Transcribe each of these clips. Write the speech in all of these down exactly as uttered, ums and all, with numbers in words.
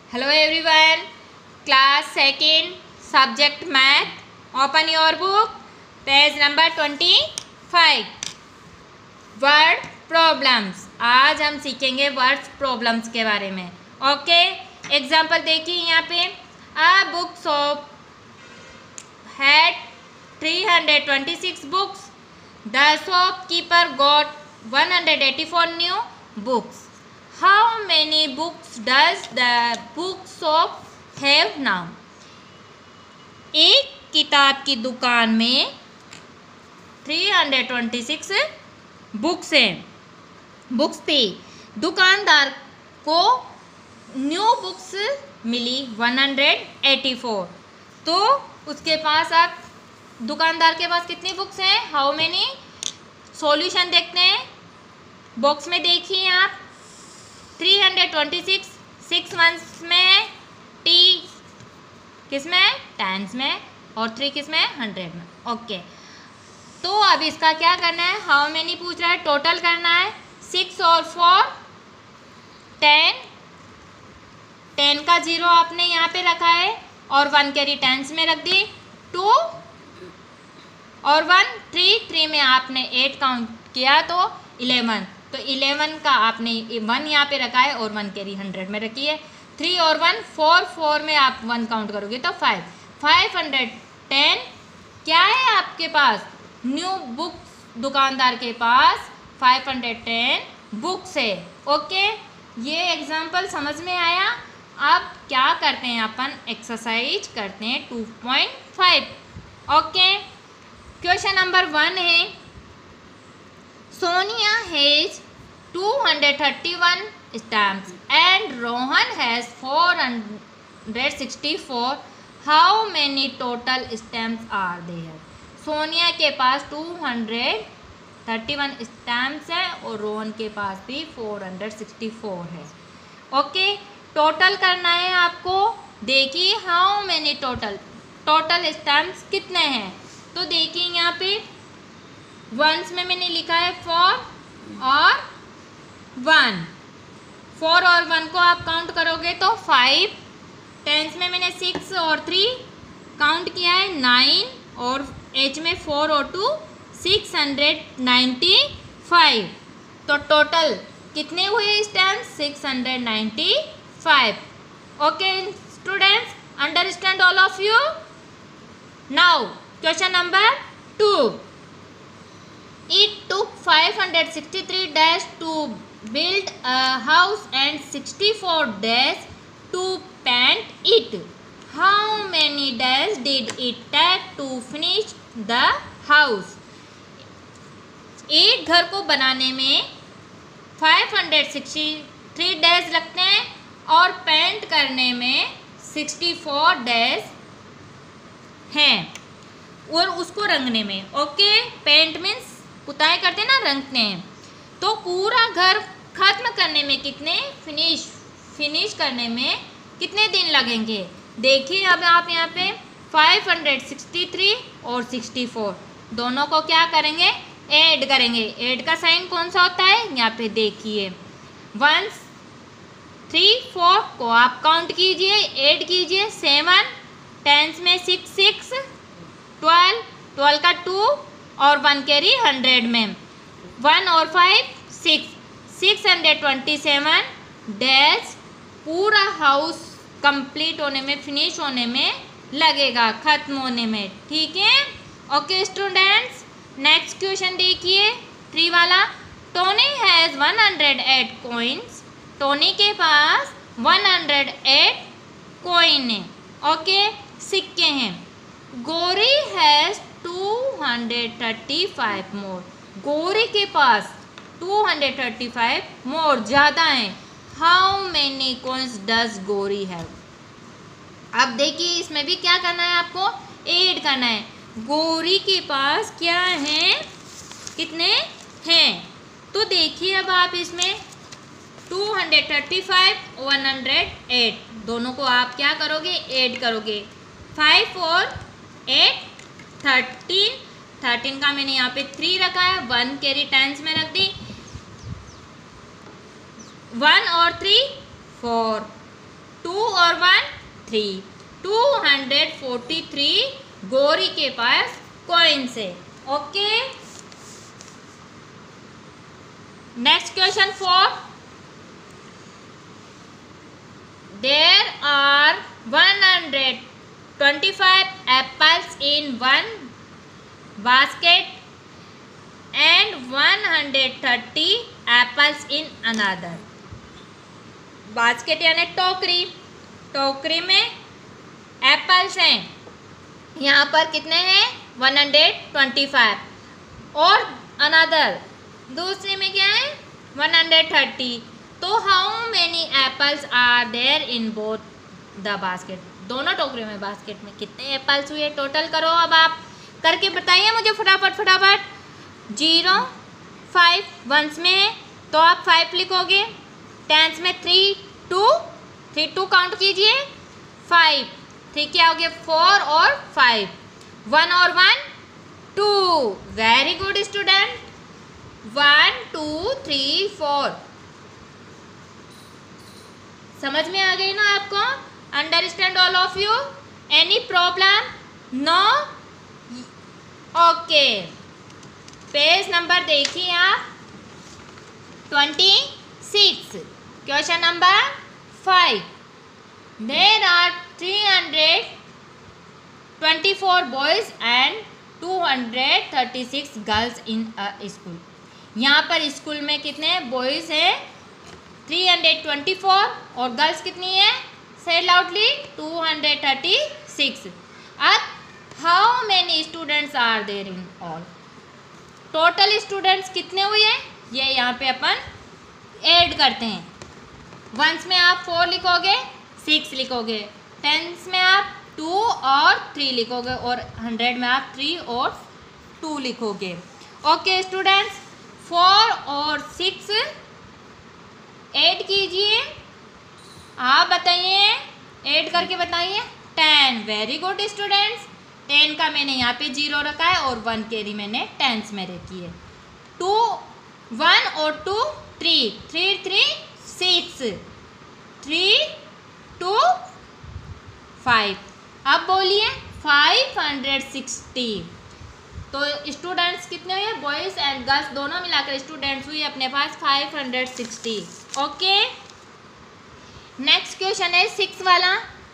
Hello everyone, class second, subject math. Open your book, page number twenty-five. Word problems. आज हम सीखेंगे words problems के बारे में. ओके, एग्जाम्पल देखिए यहाँ पे. A book shop had three hundred twenty-six books. The shopkeeper got one hundred eighty-four new books. How many books does the book shop have now? एक किताब की दुकान में three hundred twenty-six बुक्स हैं books थी. दुकानदार को न्यू बुक्स मिली one hundred eighty-four. तो उसके पास आप दुकानदार के पास कितनी बुक्स हैं? How many? सॉल्यूशन देखते हैं. बॉक्स में देखिए आप three hundred twenty six six months में, टी किस में? टेंस में, और थ्री किस में? हंड्रेड में. ओके, तो अब इसका क्या करना है? हाउ मेनी पूछ रहा है, टोटल करना है. सिक्स और फोर टेन. टेन का जीरो आपने यहाँ पे रखा है और वन कैरी टेंस में रख दी. टू और वन थ्री. थ्री में आपने एट काउंट किया तो इलेवन. तो इलेवन का आपने वन यहाँ पे रखा है और वन कैरी हंड्रेड में रखी है. थ्री और वन फोर. फोर में आप वन काउंट करोगे तो फाइव. फाइव हंड्रेड टेन क्या है आपके पास? New books. दुकानदार के पास फाइव हंड्रेड टेन बुक्स है. ओके, ये एग्जाम्पल समझ में आया. अब क्या करते हैं अपन? एक्सरसाइज करते हैं two point five. Okay, question number one है. Sonia has two hundred thirty-one stamps and Rohan has four hundred sixty-four. How many total stamps are there? Sonia के पास two hundred thirty-one stamps है और रोहन के पास भी four hundred sixty-four है. Okay, total करना है आपको. देखिए how many total total stamps कितने हैं. तो देखिए यहाँ पे वंस में मैंने लिखा है फोर और वन. फोर और वन को आप काउंट करोगे तो फाइव. टेंस में मैंने सिक्स और थ्री काउंट किया है नाइन. और एच में फोर और two six hundred ninety five. तो टोटल कितने हुए stamp? Six hundred ninety five. Okay students, understand all of you. Now question number two. It took five hundred sixty-three days to build a house and sixty-four days to paint it. How many days did it take to finish the house? एक घर को बनाने में five hundred sixty-three days लगते हैं और paint करने में sixty-four days हैं और उसको रंगने में. ओके, पेंट मीन्स पुताई करते ना, रंगते हैं. तो पूरा घर खत्म करने में कितने? फिनिश फिनिश करने में कितने दिन लगेंगे? देखिए अब आप यहाँ पे five hundred sixty-three और sixty-four दोनों को क्या करेंगे? ऐड करेंगे. ऐड का साइन कौन सा होता है? यहाँ पे देखिए वन थ्री फोर को आप काउंट कीजिए, ऐड कीजिए. सेवन टेंस में सिक्स सिक्स ट्वेल्व. ट्वेल्व का टू और वन कैरी हंड्रेड में. वन और five six. Six hundred twenty seven days पूरा हाउस कंप्लीट होने में, फिनिश होने में लगेगा, खत्म होने में. ठीक है. ओके स्टूडेंट्स, नेक्स्ट क्वेश्चन देखिए थ्री वाला. Tony has one hundred eight coins. Tony के पास वन हंड्रेड एट कॉइन है. ओके, सिक्के हैं. Gauri has two hundred thirty five more. Gauri के पास two hundred thirty five more ज़्यादा हैं. How many coins does Gauri have? अब देखिए इसमें भी क्या करना है आपको? ऐड करना है. गोरी के पास क्या है? कितने हैं? तो देखिए अब आप इसमें two hundred thirty five one hundred eight दोनों को आप क्या करोगे? ऐड करोगे. फाइव और एट थर्टीन. थर्टीन का मैंने यहाँ पे थ्री रखा है, वन कैरी टेंस में रख दी. वन और थ्री फोर. टू और और one three, two hundred forty three Gauri के पास कॉइन्स है। Okay, next question four, there are one hundred twenty five apples in one basket and one hundred thirty apples in another. Basket यानी टोकरी, टोकरी में apples हैं, यहाँ पर कितने हैं वन हंड्रेड ट्वेंटी फाइव और अनदर दूसरे में क्या है वन हंड्रेड थर्टी। तो how many apples are there in both the basket, दोनों टोकरियों में बास्केट में कितने एप्पल्स हुए टोटल करो। अब आप करके बताइए मुझे फटाफट फटाफट। जीरो फाइव वंस में है तो आप फाइव लिखोगे, टेंस में three two, three two count कीजिए, फाइव थ्री क्या हो गया फोर और फाइव, वन और one two. Very good student, one two three four. समझ में आ गई ना आपको? Understand all of you? Any problem? No? Okay, page number देखिए आप twenty six, question number five. There are three hundred twenty four boys and two hundred thirty six girls in a school. यहाँ पर school में कितने boys हैं three hundred twenty four और girls कितनी है से loudly two hundred thirty six. अब how many students are there in all, total students कितने हुए हैं ये यहाँ पे अपन ऐड करते हैं। वंस में आप फोर लिखोगे, सिक्स लिखोगे, टेंस में आप टू और थ्री लिखोगे और हंड्रेड में आप थ्री और टू लिखोगे। ओके स्टूडेंट्स, फोर और सिक्स ऐड कीजिए, आप बताइए, ऐड करके बताइए। Ten, very good students, ten का मैंने यहाँ पे जीरो रखा है और वन कैरी मैंने टेंस में रखी है। टू वन और two three, three three six, three two five. अब बोलिए फाइव हंड्रेड सिक्सटी। तो स्टूडेंट्स कितने हुए बॉयज़ एंड गर्ल्स दोनों मिलाकर स्टूडेंट्स हुए अपने पास five hundred sixty. Okay, next question है सिक्स वाला।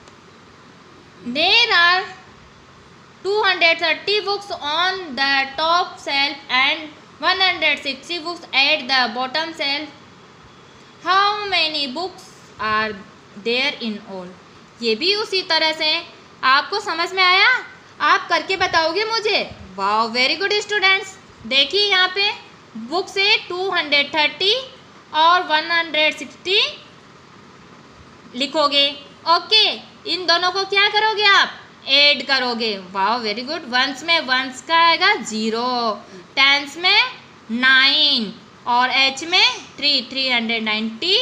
There are two hundred thirty books on the top shelf and one hundred sixty books at the bottom shelf, how many books are there in all. ये भी उसी तरह से आपको समझ में आया, आप करके बताओगे मुझे। Wow, very good students. देखिए यहाँ पे बुक्स है टू हंड्रेड थर्टी और वन हंड्रेड सिक्सटी लिखोगे। ओके, इन दोनों को क्या करोगे आप ऐड करोगे। Wow, very good. वंस में वंस का आएगा जीरो, टेंस में नाइन और एच में three, three hundred ninety.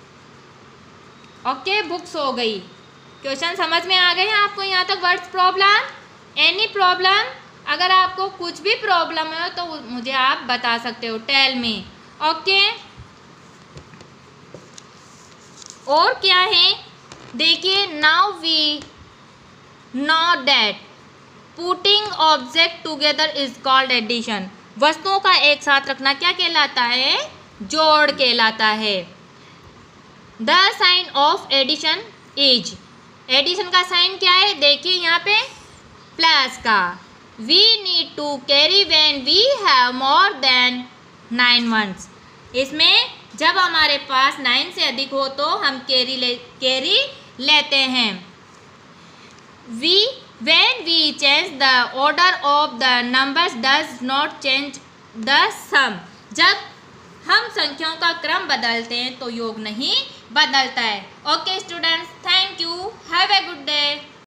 Okay, books हो गई। क्वेश्चन समझ में आ गए हैं आपको यहाँ तक? Words problem? Any problem? अगर आपको कुछ भी प्रॉब्लम है तो मुझे आप बता सकते हो, टेल मी। ओके, और क्या है देखिए, now we know that putting object together is called addition. वस्तुओं का एक साथ रखना क्या कहलाता है? जोड़ कहलाता है। The sign of addition is, addition का साइन क्या है? देखिए यहाँ पे प्लस का। We need to carry when we have more than nine ones. इसमें जब हमारे पास नाइन से अधिक हो तो हम कैरी ले कैरी लेते हैं। We when we change the order of the numbers does not change the sum. जब हम संख्याओं का क्रम बदलते हैं तो योग नहीं बदलता है। Okay students, thank you, have a good day.